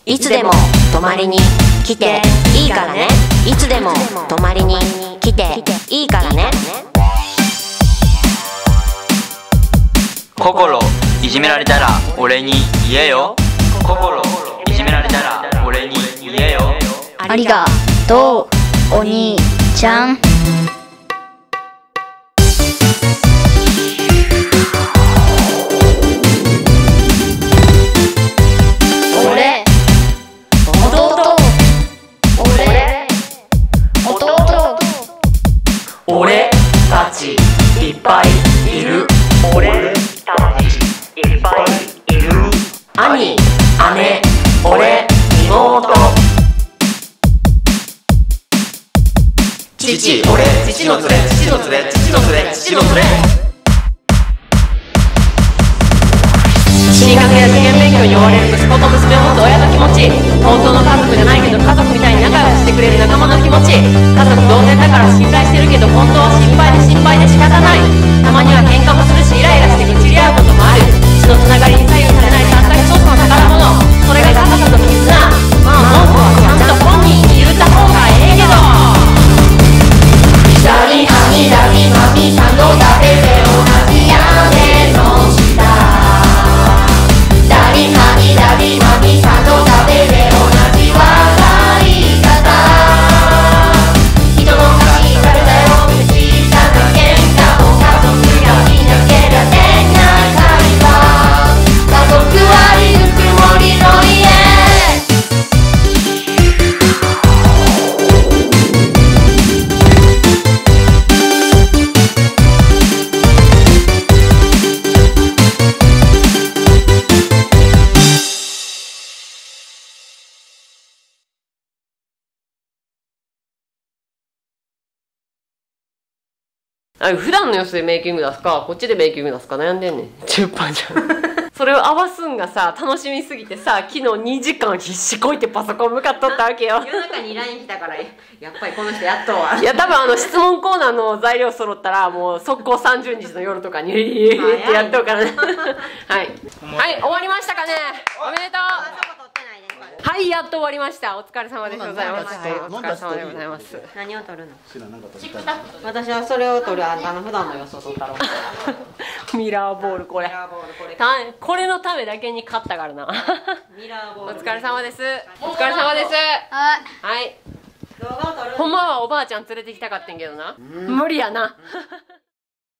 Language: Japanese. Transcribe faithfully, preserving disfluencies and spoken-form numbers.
いつでも泊まりに来ていいからね。いつでも泊まりに来ていいからね。 心いじめられたら俺に言えよ。心いじめられたら俺に言えよ。 ありがとうお兄ちゃん。俺弟俺弟俺たちいっぱいいる。俺たちいっぱいいる。兄、姉、俺、妹。 父、俺、父の連れ、父の連れ、父の連れ、父の連れ。 進学や受験勉強に追われる息子と娘を持つ親の気持ち。本当の家族じゃないけど家族みたいに仲良くしてくれる仲間の気持ち。家族同然だから信頼してるけど本当は心配で心配で仕方ない。たまには喧嘩もするしイライラして愚痴り合うこともある。血のつながりに左右されないたった一つの宝物。それが家族の絆。まあ文句はちゃんと本人に言った方がええけど。ダリハミダリマミさんの食べて同じ屋根の下。ダリハミダリマミさんの食べて同じ笑い方。人の足がれだよ小さな喧嘩も家族がいなけりゃできない会話。家族ありぬくもりの家。あ、普段の様子でメイキング出すかこっちでメイキング出すか悩んでんねん。じゅっパーじゃんそれを合わすんがさ楽しみすぎてさ昨日にじかん必死こいてパソコン向かっとったわけよ。 夜中に ライン 来たからやっぱりこの人やっとわ。 いや多分あの質問コーナーの材料揃ったらもう速攻さんじゅうにちの夜とかにえーってやっとうからねはいはい終わりましたかね。おめでとう。はいやっと終わりました。お疲れ様でございます。はいお疲れ様でございます。 何を取るの？私はそれを取る。あんたの普段の様子を取ったろミラーボールこれたこれのためだけに買ったからなミラーボール。 お疲れ様です。お疲れ様です。 はいはい動画を撮る。 ほんまはおばあちゃん連れてきたかってんけどな無理やな